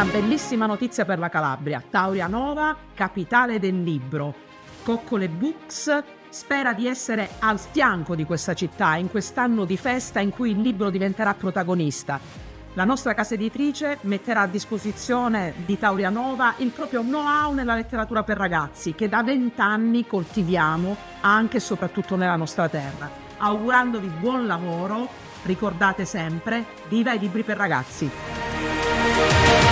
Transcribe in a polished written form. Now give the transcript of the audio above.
Una bellissima notizia per la Calabria. Taurianova, capitale del libro. Coccole Books spera di essere al fianco di questa città in quest'anno di festa in cui il libro diventerà protagonista. La nostra casa editrice metterà a disposizione di Taurianova il proprio know-how nella letteratura per ragazzi che da 20 anni coltiviamo anche e soprattutto nella nostra terra. Augurandovi buon lavoro, ricordate sempre, viva i libri per ragazzi!